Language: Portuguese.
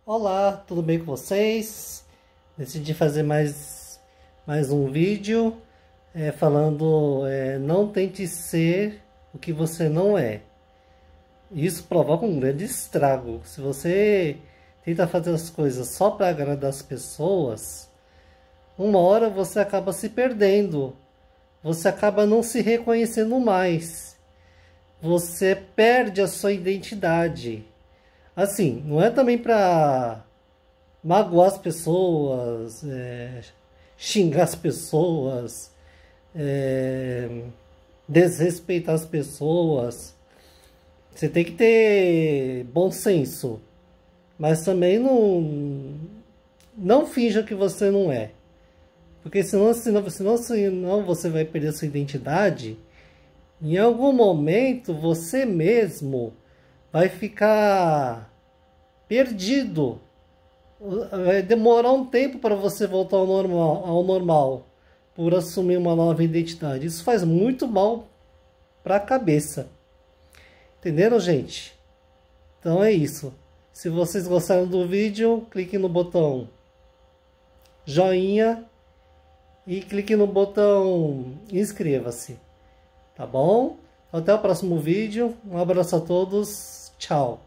Olá, tudo bem com vocês? Decidi fazer mais um vídeo falando não tente ser o que você não é. Isso provoca um grande estrago. Se você tenta fazer as coisas só para agradar as pessoas, uma hora você acaba se perdendo. Você acaba não se reconhecendo mais. Você perde a sua identidade. Assim, não é também para magoar as pessoas, xingar as pessoas, desrespeitar as pessoas. Você tem que ter bom senso, mas também não finja que você não é. Porque senão você vai perder sua identidade. Em algum momento você mesmo vai ficar perdido. Vai demorar um tempo para você voltar ao normal, por assumir uma nova identidade. Isso faz muito mal para a cabeça. Entenderam, gente? Então é isso. Se vocês gostaram do vídeo, clique no botão joinha e clique no botão inscreva-se. Tá bom? Até o próximo vídeo. Um abraço a todos. Tchau.